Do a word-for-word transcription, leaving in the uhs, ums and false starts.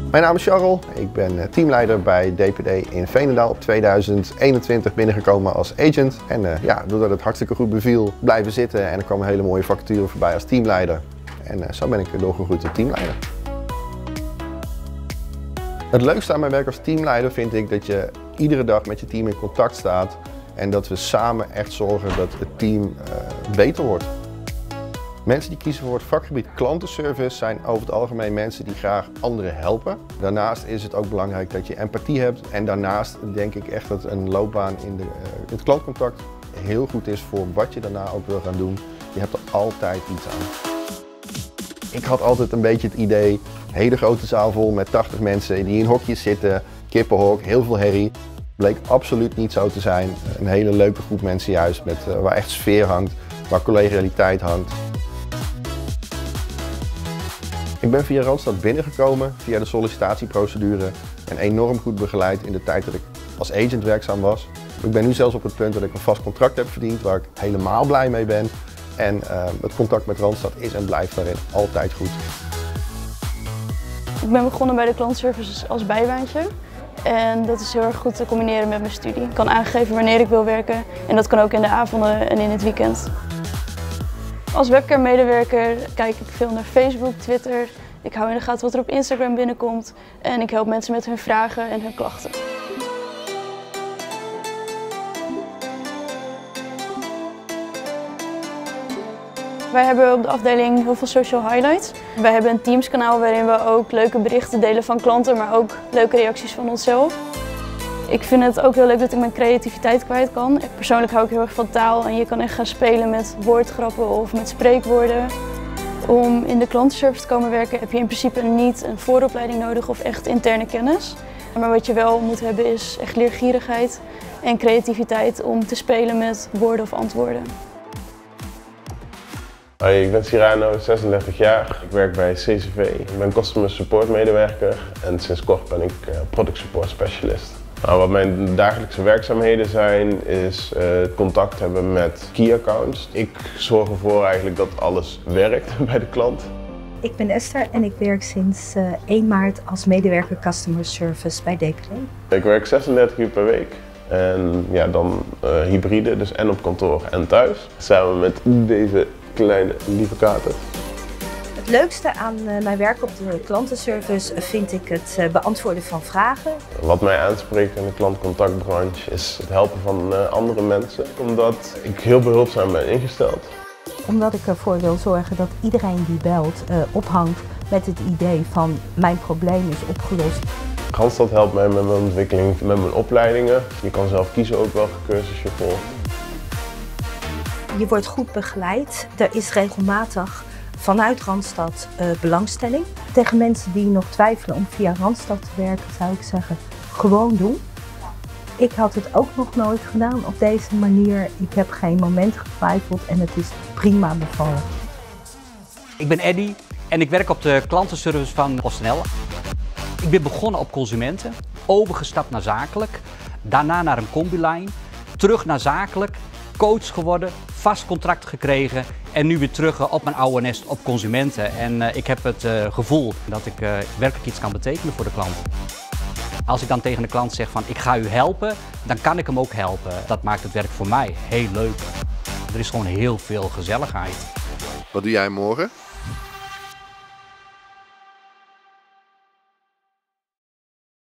Mijn naam is Charles, ik ben teamleider bij D P D in Veenendaal op tweeduizend eenentwintig binnengekomen als agent. En uh, ja, doordat het hartstikke goed beviel, blijven zitten en er kwam een hele mooie vacature voorbij als teamleider. En uh, zo ben ik doorgegroeid tot teamleider. Het leukste aan mijn werk als teamleider vind ik dat je iedere dag met je team in contact staat en dat we samen echt zorgen dat het team uh, beter wordt. Mensen die kiezen voor het vakgebied klantenservice zijn over het algemeen mensen die graag anderen helpen. Daarnaast is het ook belangrijk dat je empathie hebt en daarnaast denk ik echt dat een loopbaan in, de, uh, in het klantcontact heel goed is voor wat je daarna ook wil gaan doen. Je hebt er altijd iets aan. Ik had altijd een beetje het idee, hele grote zaal vol met tachtig mensen die in hokjes zitten, kippenhok, heel veel herrie. Bleek absoluut niet zo te zijn. Een hele leuke groep mensen juist, met, uh, waar echt sfeer hangt, waar collegialiteit hangt. Ik ben via Randstad binnengekomen, via de sollicitatieprocedure en enorm goed begeleid in de tijd dat ik als agent werkzaam was. Ik ben nu zelfs op het punt dat ik een vast contract heb verdiend waar ik helemaal blij mee ben. En uh, het contact met Randstad is en blijft daarin altijd goed. Ik ben begonnen bij de klantenservice als bijbaantje. En dat is heel erg goed te combineren met mijn studie. Ik kan aangeven wanneer ik wil werken en dat kan ook in de avonden en in het weekend. Als webcam-medewerker kijk ik veel naar Facebook, Twitter. Ik hou in de gaten wat er op Instagram binnenkomt. En ik help mensen met hun vragen en hun klachten. Wij hebben op de afdeling heel veel social highlights. Wij hebben een Teams kanaal waarin we ook leuke berichten delen van klanten, maar ook leuke reacties van onszelf. Ik vind het ook heel leuk dat ik mijn creativiteit kwijt kan. Persoonlijk hou ik heel erg van taal en je kan echt gaan spelen met woordgrappen of met spreekwoorden. Om in de klantenservice te komen werken heb je in principe niet een vooropleiding nodig of echt interne kennis. Maar wat je wel moet hebben is echt leergierigheid en creativiteit om te spelen met woorden of antwoorden. Hoi, ik ben Cyrano, zesendertig jaar. Ik werk bij C C V. Ik ben customer support medewerker en sinds kort ben ik product support specialist. Nou, wat mijn dagelijkse werkzaamheden zijn, is uh, contact hebben met key accounts. Ik zorg ervoor eigenlijk dat alles werkt bij de klant. Ik ben Esther en ik werk sinds uh, één maart als medewerker customer service bij D P D. Ik werk zesendertig uur per week. En ja, dan uh, hybride, dus en op kantoor en thuis. Samen met deze kleine lieve kater. Het leukste aan uh, mijn werk op de klantenservice vind ik het uh, beantwoorden van vragen. Wat mij aanspreekt in de klantcontactbranche is het helpen van uh, andere mensen. Omdat ik heel behulpzaam ben ingesteld. Omdat ik ervoor wil zorgen dat iedereen die belt uh, ophangt met het idee van mijn probleem is opgelost. Randstad helpt mij met mijn ontwikkeling, met mijn opleidingen. Je kan zelf kiezen ook welke cursus je volgt. Je wordt goed begeleid. Er is regelmatig vanuit Randstad uh, belangstelling. Tegen mensen die nog twijfelen om via Randstad te werken zou ik zeggen, gewoon doen. Ik had het ook nog nooit gedaan op deze manier. Ik heb geen moment getwijfeld en het is prima bevallen. Ik ben Eddy en ik werk op de klantenservice van PostNL. Ik ben begonnen op consumenten, overgestapt naar zakelijk, daarna naar een combilijn, terug naar zakelijk, coach geworden, vast contract gekregen en nu weer terug op mijn oude nest op consumenten. En uh, ik heb het uh, gevoel dat ik uh, werkelijk iets kan betekenen voor de klant. Als ik dan tegen de klant zeg van ik ga u helpen, dan kan ik hem ook helpen. Dat maakt het werk voor mij heel leuk. Er is gewoon heel veel gezelligheid. Wat doe jij morgen?